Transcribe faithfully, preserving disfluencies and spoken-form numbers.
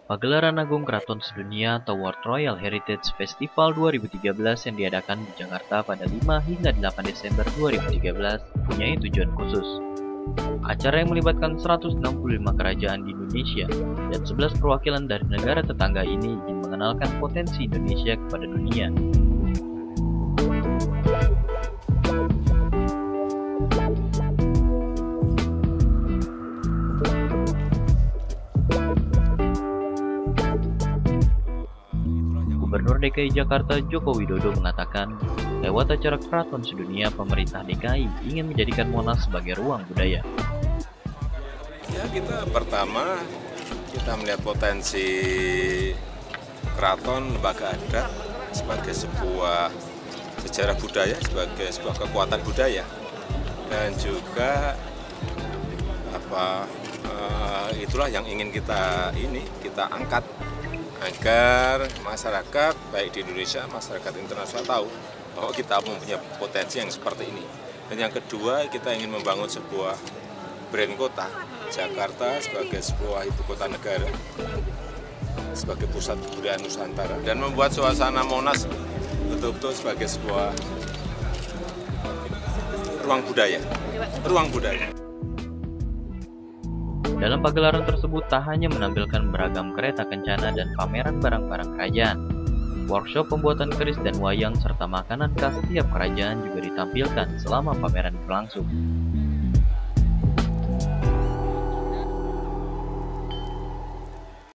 Pagelaran Agung Keraton Sedunia atau World Royal Heritage Festival dua ribu tiga belas yang diadakan di Jakarta pada lima hingga delapan Desember dua ribu tiga belas mempunyai tujuan khusus. Acara yang melibatkan seratus enam puluh lima kerajaan di Indonesia dan sebelas perwakilan dari negara tetangga ini ingin mengenalkan potensi Indonesia kepada dunia. Gubernur D K I Jakarta Joko Widodo mengatakan, lewat acara Keraton Sedunia, pemerintah D K I ingin menjadikan Monas sebagai ruang budaya. Ya, kita pertama kita melihat potensi keraton lembaga adat sebagai sebuah sejarah budaya, sebagai sebuah kekuatan budaya, dan juga apa uh, itulah yang ingin kita ini kita angkat agar masyarakat baik di Indonesia, masyarakat internasional tahu bahwa kita mempunyai potensi yang seperti ini. Dan yang kedua, kita ingin membangun sebuah brand kota Jakarta sebagai sebuah ibu kota negara, sebagai pusat kebudayaan Nusantara, dan membuat suasana Monas betul-betul sebagai sebuah ruang budaya, ruang budaya. Dalam pagelaran tersebut tak hanya menampilkan beragam kereta kencana dan pameran barang-barang kerajaan, workshop pembuatan keris dan wayang serta makanan khas tiap kerajaan juga ditampilkan selama pameran berlangsung.